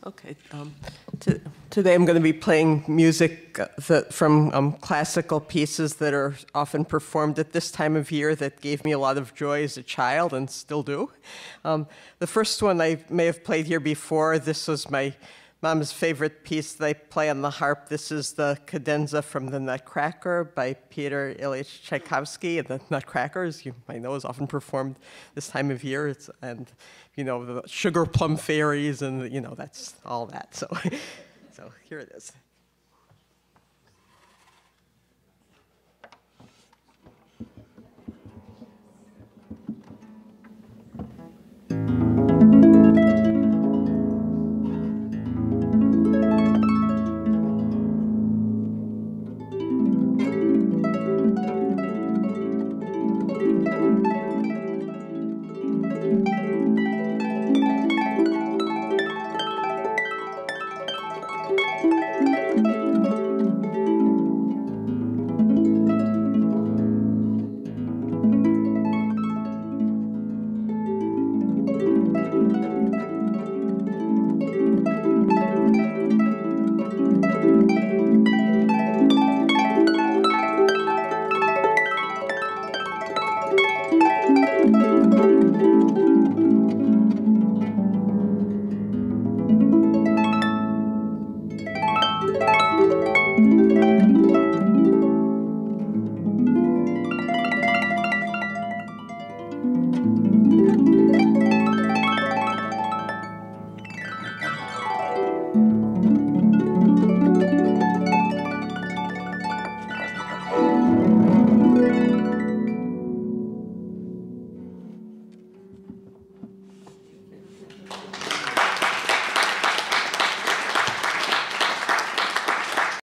Okay. Today I'm going to be playing music from classical pieces that are often performed at this time of year that gave me a lot of joy as a child and still do. The first one I may have played here before. This was my mom's favorite piece that I play on the harp. This is the cadenza from the Nutcracker by Peter Ilyich Tchaikovsky. And the Nutcracker, as you might know, is often performed this time of year. And you know, the sugar plum fairies and, you know, that's all that. So, so here it is.